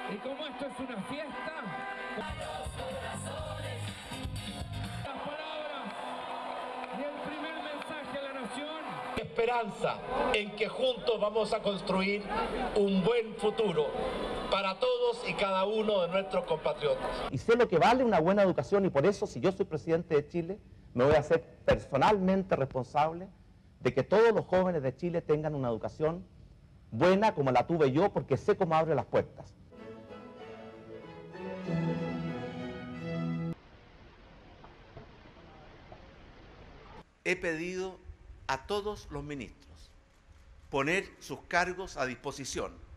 Y como esto es una fiesta, las palabras y el primer mensaje a la nación. Esperanza en que juntos vamos a construir un buen futuro para todos y cada uno de nuestros compatriotas. Y sé lo que vale una buena educación y por eso, si yo soy presidente de Chile, me voy a hacer personalmente responsable de que todos los jóvenes de Chile tengan una educación buena como la tuve yo, porque sé cómo abre las puertas. He pedido a todos los ministros poner sus cargos a disposición